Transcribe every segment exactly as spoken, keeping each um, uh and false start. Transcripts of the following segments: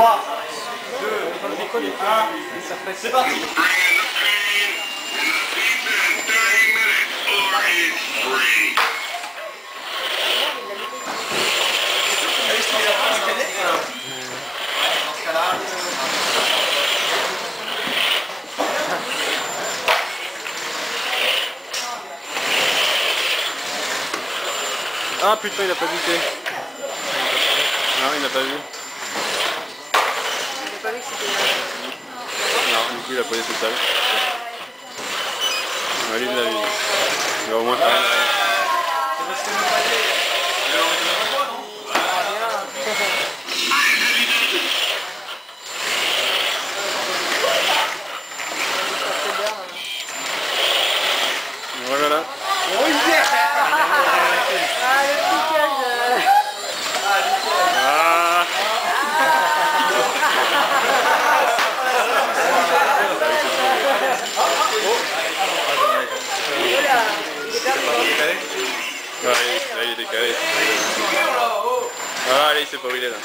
trois, deux, un, c'est parti. Ah putain, il a pas buté. Non, il n'a pas vu. Il n'a pas vu que c'était... Non, du coup il a posé tout seul. Ouais, lui il l'a vu. Il va au moins faire une règle. C'est parce que le palier, on le revoit, non? Voilà là. Oh yeah! Ah, le piquage. Ah. Ouais, là il est décalé. Ah, allez, il sait pas où il est là.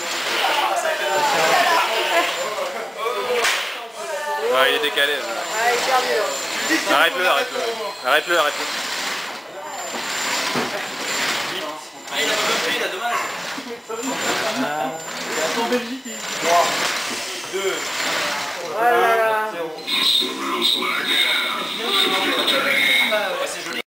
Ah, il est décalé là. Ah, il est perdu là. Arrête-le, arrête-le. Arrête-le, arrête-le. Ah, il a pas compris, il a dommage. Il est en Belgique. trois, deux, Voilà. zéro.